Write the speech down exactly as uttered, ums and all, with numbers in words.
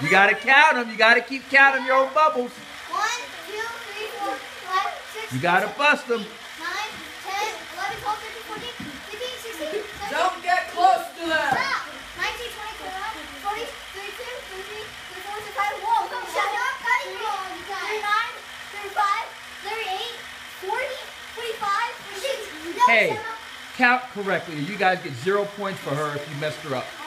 You got to count them. You got to keep counting your own bubbles. one, two, three, four, five, six, You got to bust them. nine, ten, eleven, twelve, thirteen, fourteen, fifteen, sixteen, seventeen. Don't get close to them. Stop. nineteen, twenty, twenty-one, twenty, thirty-two, thirty-three, thirty-four, thirty-five. Whoa, don't shut up. Cutting me all the time. thirty-nine, thirty-five, thirty-eight, forty, forty-five, forty-six. No, Hey, shut up. count correctly. You guys get zero points for her if you messed her up.